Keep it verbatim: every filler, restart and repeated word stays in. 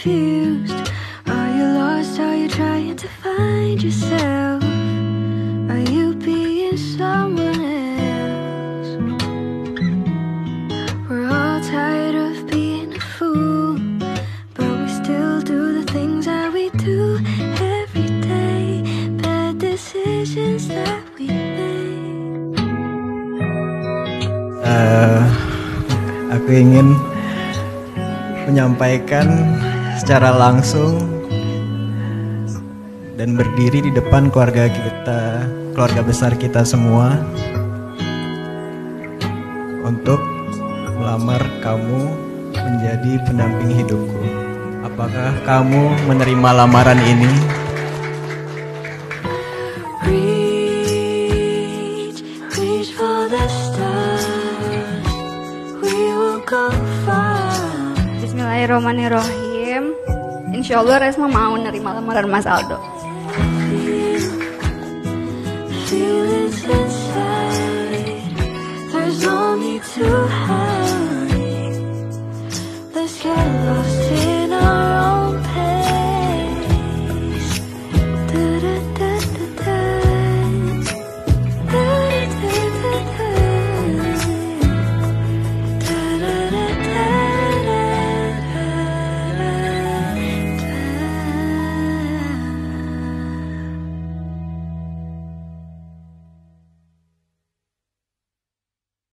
confused? Are you lost? Are you trying to find yourself? Are you being someone else? We're all tired of being a fool, but we still do the things that we do every day. Bad decisions that we make. Uh, aku ingin menyampaikan secara langsung dan berdiri di depan keluarga kita, keluarga besar kita semua, untuk melamar kamu menjadi pendamping hidupku. Apakah kamu menerima lamaran ini? Reach, reach for the stars. We will go far. Bismillahirrahmanirrahim. Insya Allah Resma mau nerima lamaran Mas Aldo. Feel it inside. There's no need to hide. Let's get lost.